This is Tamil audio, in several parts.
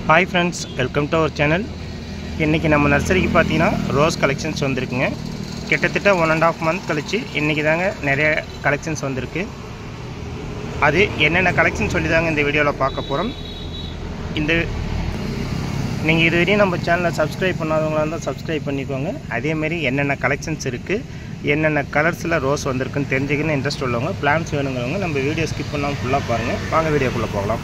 Hi friends, welcome to our channel. இன்னைக்கு நம்ம நர்சரிக்கு பாத்தீங்கன்னா ரோஸ் கலெக்ஷன்ஸ் வந்திருக்குங்க. கிட்டத்தட்ட 1.5 month கழிச்சு இன்னைக்கு தாங்க நிறைய கலெக்ஷன்ஸ் வந்திருக்கு. அது என்னென்ன கலெக்ஷன் சொல்லி தாங்க இந்த வீடியோல பார்க்க போறோம். நீங்க இதுவரையும் நம்ம சேனலை சப்ஸ்கிரைப் பண்ணாதவங்களா இருந்தா சப்ஸ்கிரைப் பண்ணிக்கோங்க. அதே மாதிரி என்னென்ன கலெக்ஷன்ஸ் இருக்கு, என்னென்ன கலர்ஸ்ல ரோஸ் வந்திருக்குன்னு தெரிஞ்சுக்கணும் இன்ட்ரஸ்ட் உள்ளவங்க, பிளான்ஸ் வேணுங்கிறவங்க நம்ம வீடியோ ஸ்கிப் பண்ணாம ஃபுல்லா பாருங்க. வாங்க வீடியோக்குள்ள போகலாம்.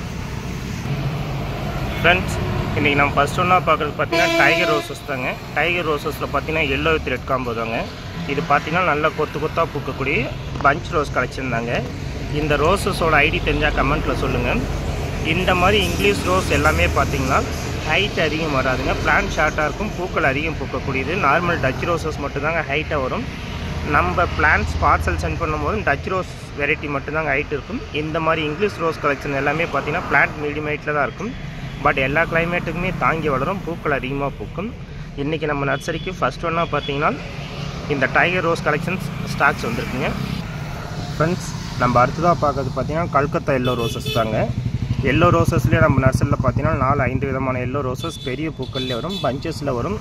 Friends, இன்னைக்கு நம்ம ஃபர்ஸ்ட் ஒண்ணா பார்க்கிறது பாத்தீங்கன்னா டைகர் ரோசஸ் தாங்க. டைகர் ரோசஸ்ல பாத்தீங்கன்னா yellow with red காம்போ தாங்க. இது பாத்தீங்கன்னா நல்ல கொத்து பூக்கக்கூடிய பஞ்ச் ரோஸ் கலெக்ஷன் தாங்க. இந்த ரோசஸோட ஐடி தெரிஞ்சா கமெண்ட்ல சொல்லுங்க. இந்த மாதிரி இங்கிலீஷ் ரோஸ் எல்லாமே பாத்தீங்கன்னா ஹைட் அதிகம் வராதுங்க. பிளான்ட் ஷார்ட்டா இருக்கும், பூக்கள் அதிகம் பூக்கக்கூடியது. நார்மல் டச் ரோசஸ் மட்டும் தாங்க ஹைட்டா வரும். நம்ம பிளான்ட்ஸ் பார்சல் சென்ட் பண்ணும்போது டச் ரோஸ் வெரைட்டி மட்டும் தாங்க ஹைட் இருக்கும். இந்த மாதிரி இங்கிலீஷ் ரோஸ் கலெக்ஷன் எல்லாமே பாத்தீங்கன்னா பிளான்ட் மீடியம் ஹைட்ல தான் இருக்கும். பட் எல்லா கிளைமேட்டுக்குமே தாங்கி வளரும், பூக்கள் அதிகமாக பூக்கும். இன்றைக்கி நம்ம நர்சரிக்கு ஃபஸ்ட் ஒன்றா பார்த்தீங்கன்னா இந்த டைகர் ரோஸ் கலெக்ஷன்ஸ் ஸ்டாக்ஸ் வந்துருக்குங்க. ஃப்ரெண்ட்ஸ், நம்ம அடுத்ததாக பார்க்கறது பார்த்தீங்கன்னா கல்கத்தா எல்லோ ரோசஸ் தாங்க. எல்லோ ரோசஸ்லேயே நம்ம நர்சரியில் பார்த்தீங்கன்னா 4-5 விதமான எல்லோ ரோசஸ் பெரிய பூக்கள்லேயே வரும், பஞ்சஸில் வரும்.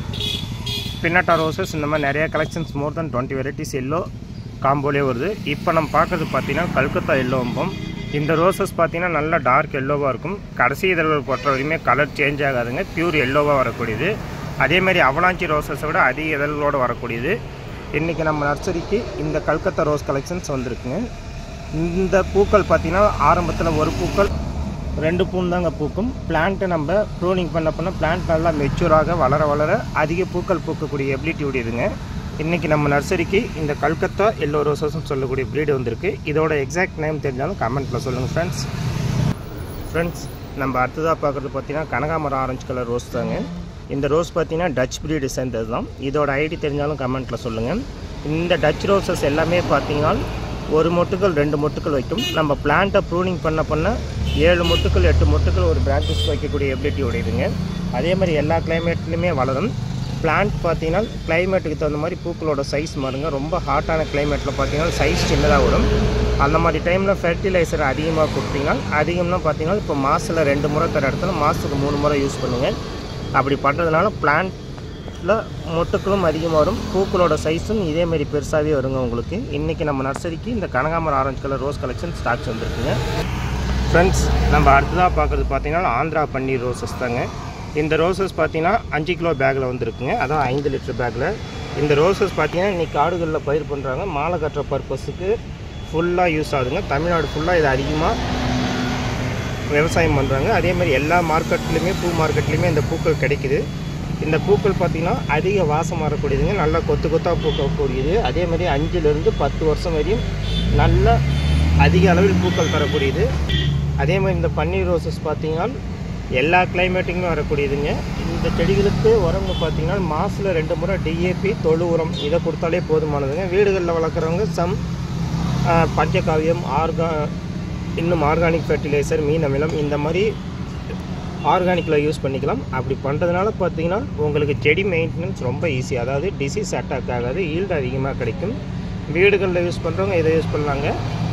பின்னட்டா ரோசஸ் இந்த மாதிரி நிறைய collections more than 20 varieties yellow காம்போலே வருது. இப்போ நம்ம பார்க்குறது பார்த்தீங்கன்னா கல்கத்தா எல்லோ வம்பம். இந்த ரோசஸ் பார்த்தீங்கன்னா நல்லா டார்க் எல்லோவாக இருக்கும். கடைசி இதழ்கள் பொறுத்த வரைக்குமே கலர் சேஞ்ச் ஆகாதுங்க, பியூர் எல்லோவாக வரக்கூடியது. அதேமாதிரி அவலாஞ்சி ரோசஸை விட அதிக இதழ்களோடு வரக்கூடியது. இன்றைக்கி நம்ம நர்சரிக்கு இந்த கல்கத்தா ரோஸ் கலெக்ஷன்ஸ் வந்திருக்குங்க. இந்த பூக்கள் பார்த்தீங்கன்னா ஆரம்பத்தில் ஒரு பூக்கள் 2 பூன் தாங்க பூக்கும். பிளான்ட்டை நம்ம ப்ரூனிங் பண்ண பிளான்ட் நல்லா மெச்சூராக வளர அதிக பூக்கள் பூக்கக்கூடிய எபிலிட்டி உடையதுங்க. இன்றைக்கி நம்ம நர்சரிக்கு இந்த கல்கத்தா எல்லோ ரோசஸ்ன்னு சொல்லக்கூடிய ப்ரீடு வந்திருக்கு. இதோட எக்ஸாக்ட் நேம் தெரிஞ்சாலும் கமெண்ட்டில் சொல்லுங்கள் ஃப்ரெண்ட்ஸ். நம்ம அடுத்ததாக பார்க்குறது பார்த்தீங்கன்னா கனகாமரம் ஆரஞ்சு கலர் ரோஸ் தாங்க. இந்த ரோஸ் பார்த்தீங்கன்னா டச் ப்ரீடு சேர்ந்தது தான். இதோட ஐடி தெரிஞ்சாலும் கமெண்ட்டில் சொல்லுங்கள். இந்த டச் ரோசஸ் எல்லாமே பார்த்தீங்கன்னா 1 மொட்டுக்கள் 2 மொட்டுக்கள் வைக்கும். நம்ம பிளான்ட்டை ப்ரூனிங் பண்ண 7 மொட்டுக்கள் 8 மொட்டுக்கள் ஒரு பிரான்ச்சஸ் வைக்கக்கூடிய எபிலிட்டி உடையதுங்க. அதே மாதிரி எல்லா கிளைமேட்லையுமே வளரும். பிளான்ட் பார்த்தீங்கன்னா கிளைமேட்டுக்கு தகுந்த மாதிரி பூக்களோட சைஸ் மாறுங்க. ரொம்ப ஹாட்டான கிளைமேட்டில் பார்த்தீங்கன்னா சைஸ் சின்னதாக வரும். அந்த மாதிரி டைமில் ஃபெர்டிலைசர் அதிகமாக கொடுத்தீங்கன்னா அதிகம்னா பார்த்தீங்கன்னா இப்போ மாதத்தில் 2 முறை தர இடத்துல மாதத்துக்கு 3 முறை யூஸ் பண்ணுங்கள். அப்படி பண்ணுறதுனால பிளான்ட்டில் மொட்டுக்களும் அதிகமாக வரும், பூக்களோட சைஸும் இதேமாரி பெருசாகவே வருங்க உங்களுக்கு. இன்றைக்கி நம்ம நர்சரிக்கு இந்த கனகாமரம் orange colour rose collection stocks வந்துருக்குங்க. ஃப்ரெண்ட்ஸ், நம்ம அடுத்ததாக பார்க்குறது பார்த்தீங்கன்னா ஆந்திரா பன்னீர் ரோசஸ் தாங்க. இந்த ரோசஸ் பார்த்தீங்கன்னா 5 கிலோ பேக்கில் வந்துருக்குங்க, அதான் 5 லிட்டர் பேக்கில். இந்த ரோசஸ் பார்த்தீங்கன்னா இன்றைக்கி காடுகளில் பயிர் பண்ணுறாங்க, மாலை கட்டுற பர்பஸுக்கு ஃபுல்லாக யூஸ் ஆகுதுங்க. தமிழ்நாடு ஃபுல்லாக இது அதிகமாக விவசாயம் பண்ணுறாங்க. அதேமாதிரி எல்லா மார்க்கெட்லேயுமே பூ மார்க்கெட்லேயுமே இந்த பூக்கள் கிடைக்குது. இந்த பூக்கள் பார்த்திங்கன்னா அதிக வாசம் வரக்கூடியதுங்க, நல்லா கொத்தாக பூக்கக்கூடியது. அதேமாதிரி 5லேருந்து 10 வருஷம் வரையும் நல்ல அதிக அளவில் பூக்கள் தரக்கூடியது. அதேமாதிரி இந்த பன்னீர் ரோசஸ் பார்த்திங்கன்னா எல்லா கிளைமேட்டுக்குமே வரக்கூடியதுங்க. இந்த செடிகளுக்கு உரம்னு பார்த்தீங்கன்னா மாதத்தில் 2 முறை டிஏபி தொழு உரம் இதை கொடுத்தாலே போதுமானதுங்க. வீடுகளில் வளர்க்குறவங்க பஞ்சகாவியம் இன்னும் ஆர்கானிக் ஃபெர்டிலைசர், மீன் அமிலம் இந்த மாதிரி ஆர்கானிக்கில் யூஸ் பண்ணிக்கலாம். அப்படி பண்ணுறதுனால பார்த்தீங்கன்னா உங்களுக்கு செடி மெயின்டெனன்ஸ் ரொம்ப ஈஸி, அதாவது டிசீஸ் அட்டாக் ஆகாது, ஈல்டு அதிகமாக கிடைக்கும். வீடுகளில் யூஸ் பண்ணுறவங்க இதை யூஸ் பண்ணலாங்க.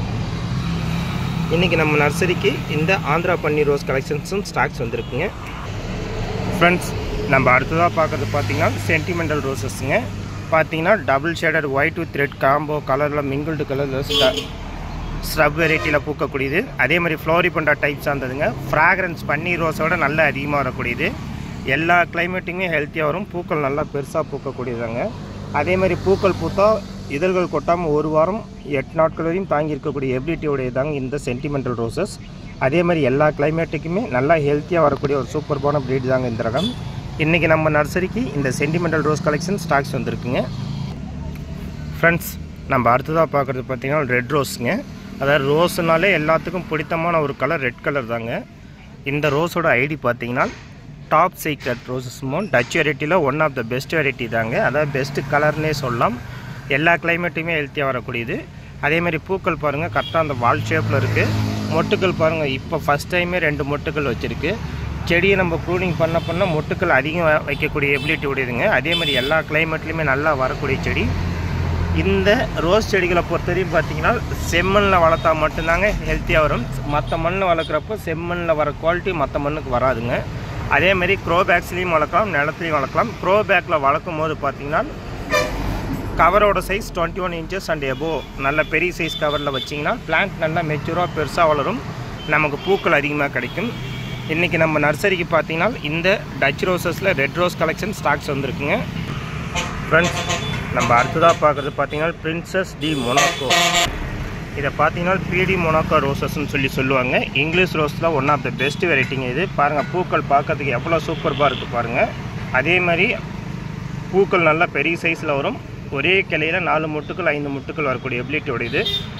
இன்றைக்கி நம்ம நர்சரிக்கு இந்த ஆந்திரா பன்னீர் ரோஸ் கலெக்ஷன்ஸும் ஸ்டாக்ஸ் வந்துருக்குங்க. ஃப்ரெண்ட்ஸ், நம்ம அடுத்ததாக பார்க்குறது பார்த்தீங்கன்னா சென்டிமெண்டல் ரோசஸ்ங்க. பார்த்தீங்கன்னா double shaded white with red combo கலரில் மிங்கிள்டு கலரில் ஸ்ரப் வெரைட்டியில் பூக்கக்கூடியது. அதே மாதிரி ஃப்ளோரிபண்டா டைப்ஸ் ஆனதுங்க. ஃப்ராக்ரன்ஸ் பன்னீர் ரோஸோட நல்லா அதிகமாக வரக்கூடியது. எல்லா கிளைமேட்டுமே ஹெல்த்தியாக வரும், பூக்கள் நல்லா பெருசாக பூக்கக்கூடியதாங்க. அதே மாதிரி பூக்கள் பூத்தா இதழ்கள் கொட்டாமல் 1 வாரம் 8 நாட்கள் வரையும் தாங்கி இருக்கக்கூடிய எபிலிட்டி உடையதாங்க இந்த சென்டிமெண்டல் ரோசஸ். அதே மாதிரி எல்லா கிளைமேட்டுக்குமே நல்லா ஹெல்த்தியாக வரக்கூடிய ஒரு சூப்பர்பான ப்ரீட் தாங்க இந்த ரகம். இன்றைக்கி நம்ம நர்சரிக்கு இந்த சென்டிமெண்டல் ரோஸ் கலெக்ஷன் ஸ்டாக்ஸ் வந்துருக்குங்க. ஃப்ரெண்ட்ஸ், நம்ம அடுத்ததாக பார்க்குறது பார்த்திங்கன்னா ரெட் ரோஸுங்க. அதாவது ரோஸ்னாலே எல்லாத்துக்கும் பிடித்தமான ஒரு கலர் ரெட் கலர் தாங்க. இந்த ரோஸோட ஐடி பார்த்திங்கன்னா டாப் சீக்ரெட் ரோசஸ் டச் வெரைட்டியில் one of the best variety தாங்க. அதாவது பெஸ்ட்டு கலர்னே சொல்லலாம். எல்லா கிளைமேட்டுமே ஹெல்த்தியாக வரக்கூடியது. அதேமாதிரி பூக்கள் பாருங்கள் கரெக்டாக அந்த வால் ஷேப்பில் இருக்குது. மொட்டுக்கள் பாருங்கள் இப்போ ஃபஸ்ட் டைமே 2 மொட்டுக்கள் வச்சுருக்கு. செடியை நம்ம ப்ரூனிங் பண்ண மொட்டுக்கள் அதிகம் வைக்கக்கூடிய எபிலிட்டி உடையதுங்க. அதேமாதிரி எல்லா கிளைமேட்லேயுமே நல்லா வரக்கூடிய செடி. இந்த ரோஸ் செடிகளை பொறுத்தவரையும் பார்த்தீங்கன்னா செம்மண்ணில் வளர்த்தா மட்டும்தாங்க ஹெல்த்தியாக வரும். மற்ற மண்ணில் வளர்க்குறப்போ செம்மண்ணில் வர குவாலிட்டி மற்ற மண்ணுக்கு வராதுங்க. அதே மாதிரி க்ரோ பேக்ஸ்லேயும் வளர்க்கலாம், நிலத்துலையும் வளர்க்கலாம். க்ரோ பேக்கில் வளர்க்கும் போது பார்த்திங்கன்னா கவரோட சைஸ் 21 inches அண்ட் எபோவ் நல்ல பெரிய சைஸ் கவரில் வச்சிங்கன்னா பிளான்ட் நல்லா மெச்சூராக பெருசாக வளரும், நமக்கு பூக்கள் அதிகமாக கிடைக்கும். இன்றைக்கி நம்ம நர்சரிக்கு பார்த்திங்கன்னா இந்த டச் ரோசஸில் ரெட் ரோஸ் கலெக்ஷன் ஸ்டாக்ஸ் வந்திருக்குங்க. ஃப்ரெண்ட்ஸ், நம்ம அடுத்ததாக பார்க்குறது பார்த்திங்கன்னா பிரின்சஸ் டி மொனாக்கோ. இதை பார்த்தீங்கன்னா பிடி மொனாக்கோ ரோசஸ்ன்னு சொல்லுவாங்க. இங்கிலீஷ் ரோஸில் ஒன் ஆஃப் த பெஸ்ட் வெரைட்டிங்க இது. பாருங்கள், பூக்கள் பார்க்கறதுக்கு எவ்வளோ சூப்பர்பாக இருக்குது பாருங்கள். அதே மாதிரி பூக்கள் நல்லா பெரிய சைஸில் வரும். ஒரே கிளையில் 4 முட்டுக்கள் 5 முட்டுக்கள் வரக்கூடிய எபிலிட்டியோட இது.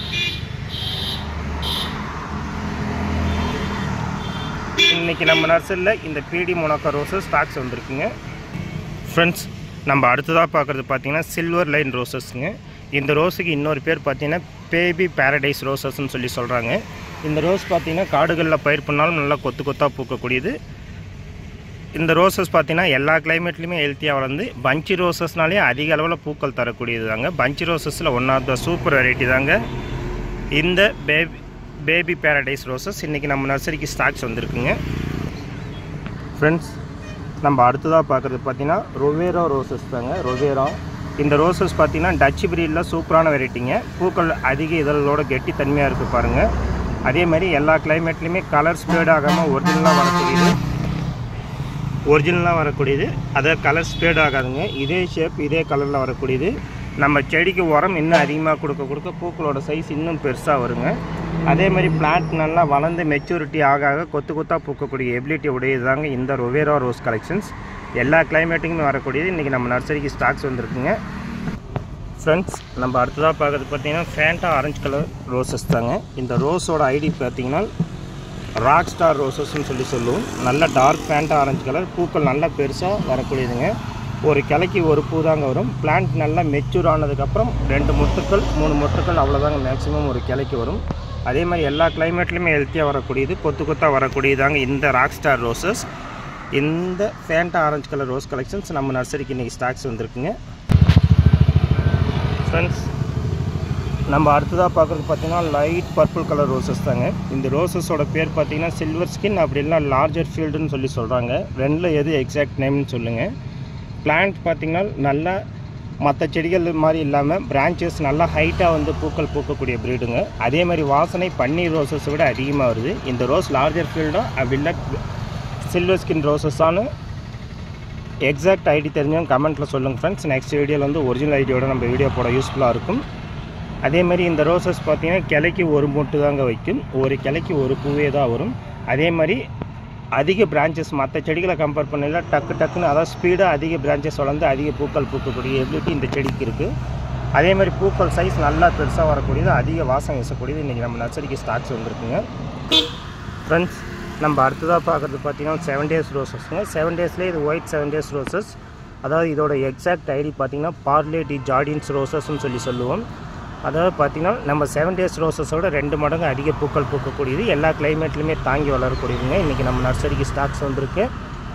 இன்றைக்கி நம்ம நர்சரியில் இந்த பிடி மொனாக்கோ ரோசஸ் ஸ்டாக்ஸ் வந்திருக்குங்க. ஃப்ரெண்ட்ஸ், நம்ம அடுத்ததாக பார்க்குறது பார்த்திங்கன்னா சில்வர் லைன் ரோசஸ்ங்க. இந்த ரோஸுக்கு இன்னொரு பேர் பார்த்திங்கன்னா பேபி பேரடைஸ் ரோசஸ்ன்னு சொல்கிறாங்க. இந்த ரோஸ் பார்த்திங்கன்னா காடுகளில் பயிர் பண்ணாலும் நல்லா கொத்து கொத்தாக பூக்கக்கூடியது. இந்த ரோசஸ் பார்த்திங்கன்னா எல்லா கிளைமேட்லேயுமே ஹெல்த்தியாக வளர்ந்து பஞ்சி ரோசஸ்னாலே அதிக அளவில் பூக்கள் தரக்கூடியது தாங்க. பஞ்சி ரோசஸில் one of the super variety தாங்க இந்த பேபி பேரடைஸ் ரோசஸ். இன்றைக்கி நம்ம நர்சரிக்கு ஸ்டாக்ஸ் வந்திருக்குங்க. ஃப்ரெண்ட்ஸ், நம்ம அடுத்ததாக பார்க்குறது பார்த்திங்கன்னா ரொவேரா ரோசஸ் தாங்க. ரொவேரா இந்த ரோசஸ் பார்த்திங்கன்னா டச் பிரீடில் சூப்பரான வெரைட்டிங்க. பூக்கள் அதிக இதழோட கெட்டி தன்மையாக இருக்குது பாருங்கள். அதே மாதிரி எல்லா கிளைமேட்லேயுமே கலர் ஸ்ப்ரெட் ஆகாமல் ஒரிஜினலாக வரக்கூடியது. அதை கலர் ஸ்ப்ரெட் ஆகாதுங்க. இதே ஷேப் இதே கலரில் வரக்கூடியது. நம்ம செடிக்கு உரம் இன்னும் அதிகமாக கொடுக்க பூக்களோட சைஸ் இன்னும் பெருசாக வருங்க. அதே மாதிரி பிளான்ட் நல்லா வளர்ந்து மெச்சூரிட்டி ஆக கொத்து கொத்தாக பூக்கக்கூடிய எபிலிட்டி உடையது தாங்க இந்த ரொவேரா ரோஸ் கலெக்ஷன்ஸ். எல்லா கிளைமேட்டுக்குமே வரக்கூடியது. இன்றைக்கி நம்ம நர்சரிக்கு ஸ்டாக்ஸ் வந்திருக்குங்க. ஃப்ரெண்ட்ஸ், நம்ம அடுத்ததாக பார்க்குறது பார்த்திங்கன்னா ஃபேண்டா ஆரஞ்சு கலர் ரோசஸ் தாங்க. இந்த ரோஸோட ஐடி பார்த்திங்கன்னா ராக் ஸ்டார் ரோசஸ்ன்னு சொல்லுவோம். நல்ல டார்க் ஃபேண்டா ஆரஞ்சு கலர். பூக்கள் நல்லா பெருசாக வரக்கூடியதுங்க. ஒரு கிளைக்கு ஒரு பூ தாங்க வரும். பிளான்ட் நல்லா மெச்சூர் ஆனதுக்கப்புறம் 2 முட்டுக்கள் 3 முட்டுக்கள் அவ்வளோதாங்க மேக்ஸிமம் ஒரு கிளைக்கு வரும். அதே மாதிரி எல்லா கிளைமேட்லேயுமே ஹெல்த்தியாக வரக்கூடியது, கொத்து கொத்தாக வரக்கூடியதாங்க இந்த ராக் ஸ்டார் ரோசஸ். இந்த Fanta orange colour rose collections நம்ம நர்சரிக்கு இன்றைக்கி ஸ்டாக்ஸ் வந்திருக்குங்க. ஃப்ரெண்ட்ஸ், நம்ம அடுத்ததாக பார்க்குறது பார்த்திங்கன்னா லைட் பர்பிள் கலர் ரோசஸ் தாங்க. இந்த ரோசஸோட பேர் பார்த்திங்கன்னா சில்வர் ஸ்கின் அப்படி இல்லைனா லார்ஜர் ஃபீல்டுன்னு சொல்கிறாங்க. ரெண்டில் எது எக்ஸாக்ட் நேம்னு சொல்லுங்கள். பிளான்ட் பார்த்திங்கன்னா நல்லா மற்ற செடிகள் மாதிரி இல்லாமல் பிரான்ச்சஸ் நல்லா ஹைட்டாக வந்து பூக்கள் பூக்கக்கூடிய ப்ரீடுங்க. அதே மாதிரி வாசனை பன்னீர் ரோசஸை விட அதிகமாக வருது. இந்த ரோஸ் லார்ஜர் ஃபீல்டாக அப்படி இல்லை சில்வர் ஸ்கின் ரோசஸானு எக்ஸாக்ட் ஐடி தெரிஞ்சவங்க கமெண்ட்டில் சொல்லுங்கள் ஃப்ரெண்ட்ஸ். நெக்ஸ்ட் வீடியோவில் வந்து ஒரிஜினல் ஐடியோட நம்ம வீடியோ போட யூஸ்ஃபுல்லாக இருக்கும். அதேமாதிரி இந்த ரோசஸ் பார்த்திங்கன்னா கிளைக்கு ஒரு மொட்டு தாங்க வைக்கும். ஒரு கிளைக்கு ஒரு பூவே தான் வரும். அதே மாதிரி அதிக பிரான்ச்சஸ் மற்ற செடிகளை கம்பேர் பண்ணல டக்குன்னு அதாவது ஸ்பீடாக அதிக பிரான்ச்சஸ் வளர்ந்து அதிக பூக்கள் பூக்கக்கூடிய எபிலிட்டி இந்த செடிக்கு இருக்குது. அதே மாதிரி பூக்கள் சைஸ் நல்லா பெருசாக வரக்கூடியது, அதிக வாசம் வீசக்கூடியது. இன்றைக்கி நம்ம நர்சரிக்கு ஸ்டாக்ஸ் வந்திருக்குங்க. ஃப்ரெண்ட்ஸ், நம்ம அடுத்ததாக பார்க்குறது பார்த்திங்கன்னா 7 days ரோசஸ்ங்க. 7 daysலேயே இது ஒயிட் 7 days ரோசஸ். அதாவது இதோட எக்ஸாக்ட் ஐடி பார்த்திங்கன்னா பார்லே டி ஜார்டின்ஸ் ரோசஸ்ன்னு சொல்லுவோம். அதாவது பார்த்திங்கன்னா நம்ம 7 days ரோசஸோட 2 மடங்கு அதிக பூக்கள் பூக்கக்கூடியது, எல்லா கிளைமேட்லையுமே தாங்கி வளரக்கூடியதுங்க. இன்றைக்கி நம்ம நர்சரிக்கு ஸ்டாக்ஸ் வந்திருக்கு.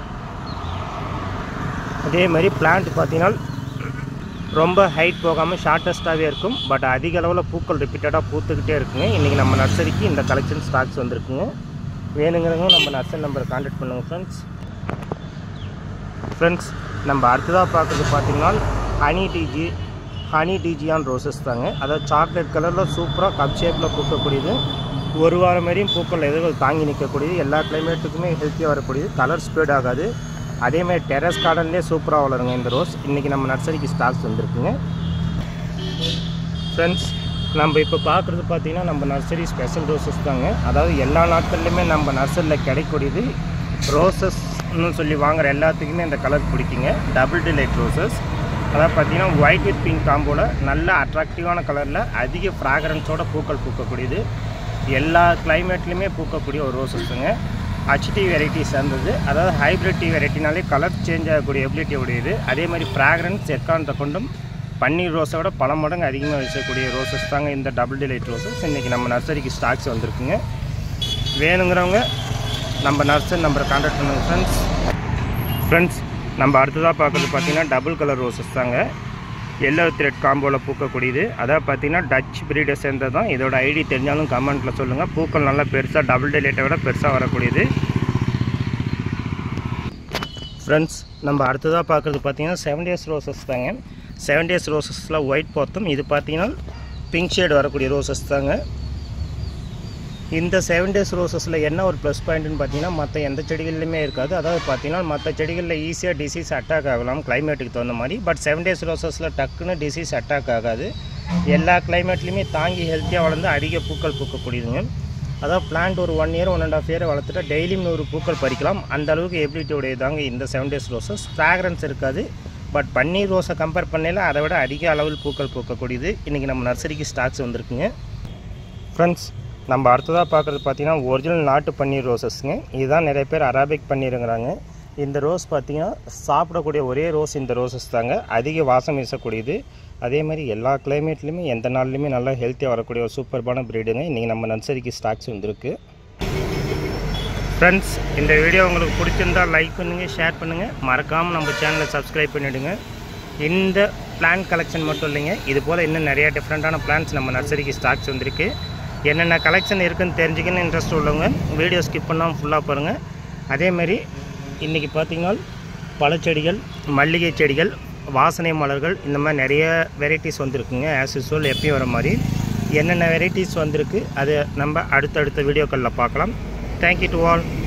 அதே மாதிரி பிளான்ட் பார்த்திங்கன்னா ரொம்ப ஹைட் போகாமல் ஷார்ட்டஸ்ட்டாகவே இருக்கும். பட் அதிக அளவில் பூக்கள் ரிப்பீட்டடாக பூத்துக்கிட்டே இருக்குங்க. இன்றைக்கி நம்ம நர்சரிக்கு இந்த கலெக்ஷன் ஸ்டாக்ஸ் வந்திருக்குங்க. வேணுங்கிறவங்க நம்ம நர்சரி நம்பரை கான்டாக்ட் பண்ணுங்கள் ஃப்ரெண்ட்ஸ். நம்ம அடுத்ததாக பார்க்குறது பார்த்திங்கன்னா ஹனி டிஜியான் ரோசஸ் தாங்க. அதாவது சாக்லேட் கலரில் சூப்பராக கப் ஷேப்பில் பூக்கக்கூடியது. ஒரு வாரம் வரையும் பூக்கள் எதுவும் தாங்கி நிற்கக்கூடியது, எல்லா கிளைமேட்டுக்குமே ஹெல்த்தியாக வரக்கூடியது, கலர் ஸ்ப்ரெட் ஆகாது. அதேமாதிரி டெரஸ் கார்டன்லேயே சூப்பராக வளருங்க இந்த ரோஸ். இன்றைக்கி நம்ம நர்சரிக்கு ஸ்டாக்ஸ் வந்திருக்குங்க. ஃப்ரெண்ட்ஸ், நம்ம இப்போ பார்க்குறது பார்த்திங்கன்னா நம்ம நர்சரி ஸ்பெஷல் ரோசஸ் தாங்க. அதாவது எல்லா நாட்கள்லையுமே நம்ம நர்சரியில் கிடைக்கூடியது ரோசஸ்ன்னு சொல்லி வாங்குகிற எல்லாத்துக்குமே இந்த கலர் பிடிக்குங்க. Double delight roses. அதாவது பார்த்திங்கன்னா ஒயிட் வித் பிங்க் காம்போவில் நல்ல அட்ராக்டிவான கலரில் அதிக ஃப்ராக்ரன்ஸோட பூக்கள் பூக்கக்கூடியது, எல்லா கிளைமேட்லேயுமே பூக்கக்கூடிய ஒரு ரோசஸ்ங்க. ஹச்டி வெரைட்டி சேர்ந்தது. அதாவது ஹைப்ரிட் டீ வெரைட்டினாலே கலர் சேஞ்ச் ஆகக்கூடிய எபிலிட்டி உடையது. அதே மாதிரி ஃப்ராக்ரன்ஸ் எக்காரணத்தை கொண்டும் பன்னீர் ரோஸை விட பல மடங்கு அதிகமாக வீசக்கூடிய ரோசஸ் தாங்க இந்த டபுள் டிலைட் ரோசஸ். இன்றைக்கி நம்ம நர்சரிக்கு ஸ்டாக்ஸ் வந்திருக்குங்க. வேணுங்கிறவங்க நம்ம நர்சரி நம்பரை கான்டாக்ட் பண்ணுங்கள் ஃப்ரெண்ட்ஸ். நம்ம அடுத்ததாக பார்க்குறது பார்த்திங்கன்னா டபுள் கலர் ரோசஸ் தாங்க. எல்லோ த்ரெட் காம்போவில் பூக்கக்கூடியது. அதாவது பார்த்திங்கன்னா டச் பிரீடை சேர்ந்தது தான். இதோட ஐடி தெரிஞ்சாலும் கமெண்ட்டில் சொல்லுங்கள். பூக்கள் நல்லா பெருசாக டபுள் டிலைட்டை விட பெருசாக வரக்கூடியது. ஃப்ரெண்ட்ஸ், நம்ம அடுத்ததாக பார்க்குறது பார்த்தீங்கன்னா 7 days ரோசஸ் தாங்க. 7 days ரோசஸில் ஒயிட் பார்த்தோம். இது பார்த்தீங்கன்னா பிங்க் ஷேட் வரக்கூடிய ரோசஸ் தாங்க. இந்த 7 days ரோசஸில் என்ன ஒரு ப்ளஸ் பாயிண்ட்னு பார்த்தீங்கன்னா மற்ற எந்த செடிகள்லையுமே இருக்காது. அதாவது பார்த்தீங்கன்னா மற்ற செடிகளில் ஈஸியாக டிசீஸ் அட்டாக் ஆகலாம் கிளைமேட்டுக்கு தகுந்த மாதிரி. பட் 7 days ரோசஸில் டக்குன்னு டிசீஸ் அட்டாக் ஆகாது. எல்லா கிளைமேட்லேயுமே தாங்கி ஹெல்த்தியாக வளர்ந்து அதிக பூக்கள் பூக்கக்கூடியதுங்க. அதாவது பிளான்ட் ஒரு 1 year 1.5 year வளர்த்துட்டா டெய்லியும் 100 பூக்கள் பறிக்கலாம். அந்த அளவுக்கு எபிலிட்டி உடையதாங்க இந்த 7 days ரோசஸ். ஃப்ராக்ரன்ஸ் இருக்காது. பட் பன்னீர் ரோஸை கம்பேர் பண்ணல அதை விட அதிக அளவில் பூக்கள் பூக்கக்கூடியது. இன்றைக்கி நம்ம நர்சரிக்கு ஸ்டாக்ஸ் வந்திருக்குங்க. ஃப்ரெண்ட்ஸ், நம்ம அடுத்ததாக பார்க்குறது பார்த்திங்கன்னா ஒரிஜினல் நாட்டு பன்னீர் ரோசஸ்ங்க. இதுதான் நிறைய பேர் அரபிக் பன்னீருங்கிறாங்க. இந்த ரோஸ் பார்த்திங்கன்னா சாப்பிடக்கூடிய ஒரே ரோஸ் இந்த ரோசஸ் தாங்க. அதிக வாசம் வீசக்கூடியது. அதே மாதிரி எல்லா கிளைமேட்லேயுமே எந்த நாள்லையுமே நல்லா ஹெல்த்தியாக வரக்கூடிய ஒரு சூப்பர்பான ப்ரீடுங்க. இன்றைக்கி நம்ம நர்சரிக்கு ஸ்டாக்ஸ் வந்திருக்கு. ஃப்ரெண்ட்ஸ், இந்த வீடியோ உங்களுக்கு பிடிச்சிருந்தால் லைக் பண்ணுங்கள், ஷேர் பண்ணுங்கள், மறக்காமல் நம்ம சேனலை சப்ஸ்கிரைப் பண்ணிவிடுங்க. இந்த பிளான்ட் கலெக்ஷன் மட்டும் இல்லைங்க, இது போல் இன்னும் நிறையா டிஃப்ரெண்ட்டான பிளான்ட்ஸ் நம்ம நர்சரிக்கு ஸ்டாக்ஸ் வந்திருக்கு. என்னென்ன கலெக்ஷன் இருக்குதுன்னு தெரிஞ்சுக்கணும்னு இன்ட்ரெஸ்ட் உள்ளவங்க வீடியோ ஸ்கிப் பண்ணாமல் ஃபுல்லாக பாருங்கள். அதேமாதிரி இன்றைக்கி பார்த்திங்கன்னா பழச்செடிகள், மல்லிகை செடிகள், வாசனை மலர்கள், இந்த மாதிரி நிறைய வெரைட்டிஸ் வந்துருக்குங்க. ஆஸ் யூஸ்வல் எப்பயும் வர மாதிரி என்னென்ன வெரைட்டிஸ் வந்திருக்கு அதை நம்ம அடுத்தடுத்த வீடியோக்களில் பார்க்கலாம். Thank you to all.